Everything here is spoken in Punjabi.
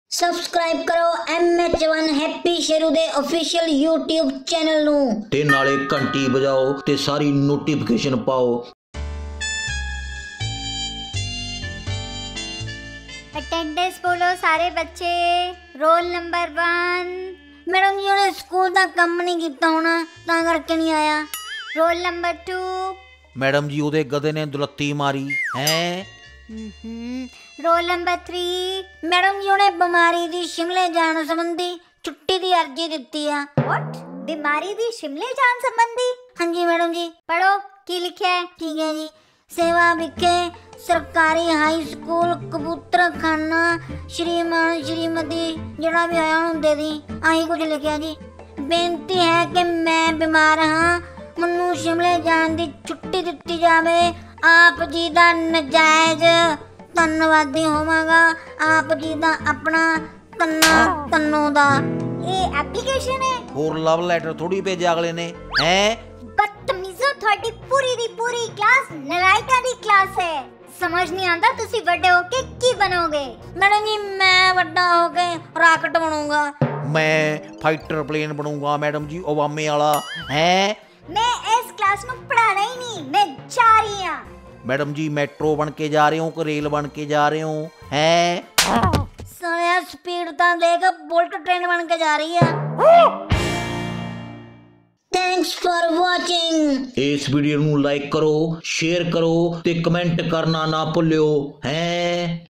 ਸਬਸਕ੍ਰਾਈਬ ਕਰੋ MH1 ਹੈਪੀ ਸ਼ੇਰੂ ਦੇ ਅਫੀਸ਼ੀਅਲ YouTube ਚੈਨਲ ਨੂੰ ਤੇ ਨਾਲੇ ਘੰਟੀ ਵਜਾਓ ਤੇ ਸਾਰੀ ਨੋਟੀਫਿਕੇਸ਼ਨ ਪਾਓ। अटेंडेंस बोलो सारे बच्चे। Roll number 1। ਮੈਡਮ ਜੀ ਉਹਨੇ ਸਕੂਲ ਦਾ ਕੰਮ ਨਹੀਂ ਕੀਤਾ ਹੋਣਾ ਤਾਂ ਕਰਕੇ ਨਹੀਂ ਆਇਆ। Roll number 2। मैडम जी ਉਹਦੇ ਗਧੇ ਨੇ ਦੁਲੱਤੀ ਮਾਰੀ ਹੈ। Roll number 3। ਮੈਡਮ ਜੀ ਉਹਨੇ ਬਿਮਾਰੀ ਦੀ ਸ਼ਿਮਲੇ ਜਾਣ ਸੰਬੰਧੀ ਛੁੱਟੀ ਦੀ ਅਰਜ਼ੀ ਦਿੱਤੀ ਆ। व्हाट? बीमारी दी शिमले जान संबंधी? ਹਾਂਜੀ ਮੈਡਮ ਜੀ। पढ़ो की लिखा है। ਠੀਕ ਹੈ ਜੀ। ਸੇਵਾ ਵਿਖੇ ਸਰਕਾਰੀ ਹਾਈ ਸਕੂਲ ਕਬੂਤਰਖਾਨਾ ਸ਼੍ਰੀਮਾਨ ਸ਼੍ਰੀਮਤੀ ਜਿਹੜਾ ਵੀ ਆਇਆ ਉਹਨੂੰ ਦੇ ਦੀ। ਆਹੀ ਕੁਝ ਲਿਖਿਆ ਜੀ। ਬੇਨਤੀ ਹੈ ਕਿ ਮੈਂ ਬਿਮਾਰ ਹਾਂ, ਮੈਨੂੰ ਸ਼ਿਮਲੇ ਜਾਣ ਦੀ ਛੁੱਟੀ ਦਿੱਤੀ ਜਾਵੇ। ਆਪ ਜੀ ਦਾ ਨਜਾਇਜ਼ ਧੰਨਵਾਦੀ ਹੋਵਾਂਗਾ। ਆਪ ਜੀ ਦਾ ਆਪਣਾ ਤੰਨੋ ਦਾ। ये एप्लीकेशन है। ਹੋਰ ਲਵ ਲੈਟਰ ਥੋੜੀ ਭੇਜਿਆ ਅਗਲੇ ਨੇ ਹੈ। बदतमीजो थोड़ी पूरी दी पूरी क्लास नराइटा दी क्लास है। समझ नहीं आता तुसी बड़े होके की बनोगे। ਮੈਡਮ ਜੀ ਮੈਂ ਵੱਡਾ ਹੋ ਕੇ ਰਾਕਟ ਬਣੂੰਗਾ। ਮੈਂ ਫਾਈਟਰ ਪਲੇਨ ਬਣੂੰਗਾ ਮੈਡਮ ਜੀ ਓਬਾਮੇ ਵਾਲਾ ਹੈ। मैं इस क्लास में पढ़ाना ही नहीं, मैं जा रही हूं। मैडम जी मेट्रो बन के जा रहे हो कि रेल बन के जा रहे हो हैं। ਸਾਲਿਆ ਸਪੀਡ ਤਾਂ ਦੇਖ, ਬੁਲਟ ਟ੍ਰੇਨ ਬਣ ਕੇ ਜਾ ਰਹੀ ਆ। Thanks for watching. ਇਸ ਵੀਡੀਓ ਨੂੰ ਲਾਈਕ ਕਰੋ, ਸ਼ੇਅਰ ਕਰੋ ਤੇ ਕਮੈਂਟ ਕਰਨਾ ਨਾ ਭੁੱਲਿਓ ਹੈ।